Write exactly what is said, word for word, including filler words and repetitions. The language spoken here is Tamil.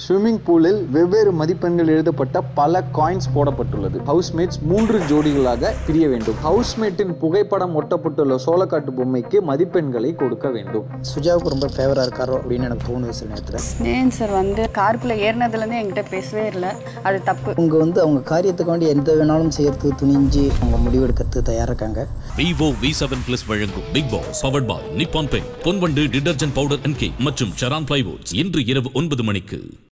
ஸ்விம்மிங் பூலில் வெவ்வேறு மதிப்பெண்கள் எழுதப்பட்ட பல காயின்ஸ் போடப்பட்டுள்ளது. ஹவுஸ்மேட்ஸ் மூன்று ஜோடிகளாக பிரிய வேண்டும். ஹவுஸ்மேட்டின் புகைப்படம் ஒட்டப்பட்டுள்ள சோளக்காட்டு பொம்மைக்கு மதிப்பெண்களை கொடுக்க வேண்டும். சுஜாவுக்கு ரொம்ப ஃபேவரா இருக்காரோ அப்படின்னு எனக்கு தோணுது சில நேரத்தில். ஸ்னேன் சார் வந்து காருக்குள்ள ஏறினதுலேருந்து என்கிட்ட பேசவே இல்லை, அது தப்பு. அவங்க வந்து அவங்க காரியத்துக்கு வேண்டி எந்த வேணாலும் செய்யறதுக்கு துணிஞ்சு அவங்க முடிவெடுக்கிறதுக்கு தயாராக இருக்காங்க. விவோ வி செவன் பிளஸ் வழங்கும் Bigg Boss powered by Nippon Paint, Ponvandu detergent powder என்கே மற்றும் சரான் பிளைவுட்ஸ் இன்று இரவு ஒன்பது மணிக்கு.